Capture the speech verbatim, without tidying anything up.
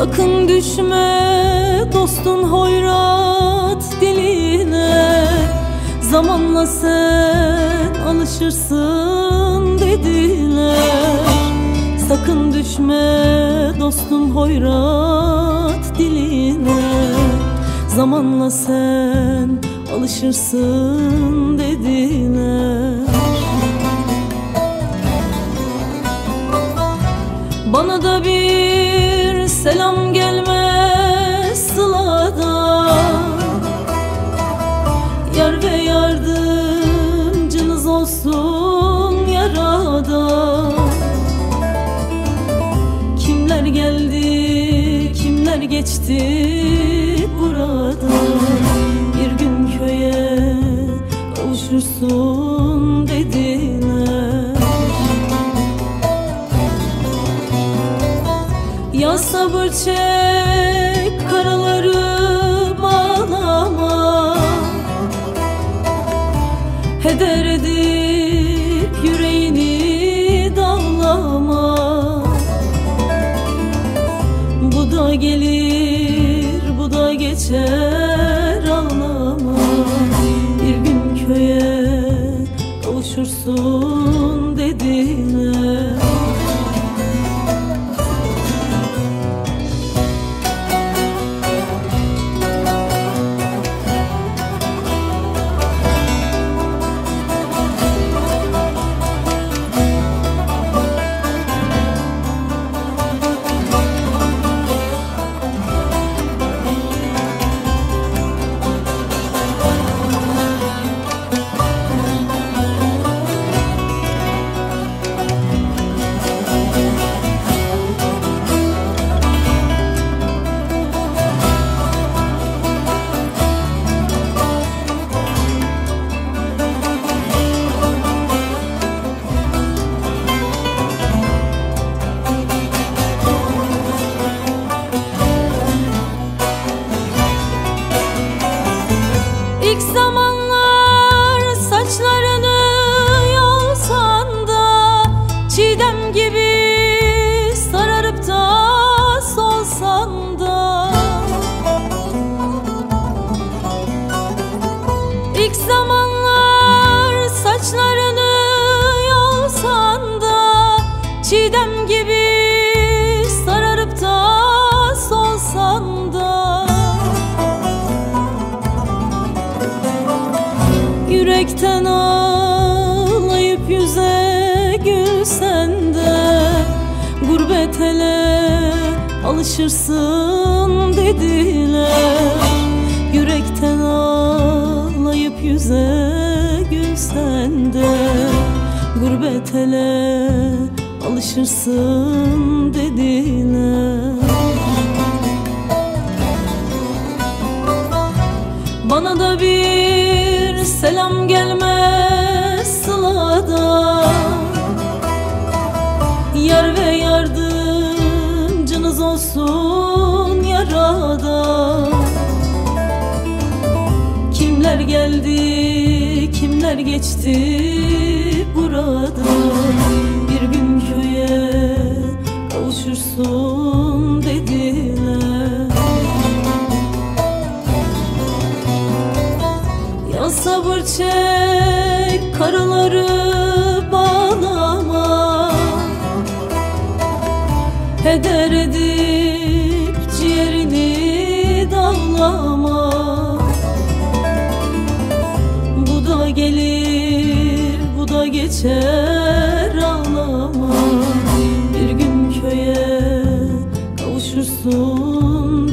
Sakın düşme dostun hoyrat diline, zamanla sen alışırsın dediler. Sakın düşme dostun hoyrat diline, zamanla sen alışırsın dediler. Bana da bir selam gelmez sıladan, yar ve yardımcınız olsun yaradan. Kimler geldi, kimler geçti buradan, bir gün köye kavuşursun dediler. Ya sabır çek, karaları bağlama, heder edip yüreğini dağlama. Bu da gelir, bu da geçer, ağlama. Bir gün köye kavuşursun dediler. İlk zamanlar saçlarını yolsan da, çiğdem gibi sararıp da solsan da. İlk zamanlar saçlarını yolsan da, çiğdem gibi sararıp da solsan da. Yürekten ağlayıp yüze gülsen de, gurbet ele alışırsın dediler. Yürekten ağlayıp yüze gülsen de, gurbet ele alışırsın dediler. Bana da bir selam gelmez sıladan, yar ve yardımcınız olsun yaradan. Kimler geldi, kimler geçti buradan, bir gün köye kavuşursun dediler. Ya sabır çek, karaları bağlama, heder edip ciğerini dağlama. Bu da gelir, bu da geçer, ağlama. Bir gün köye kavuşursun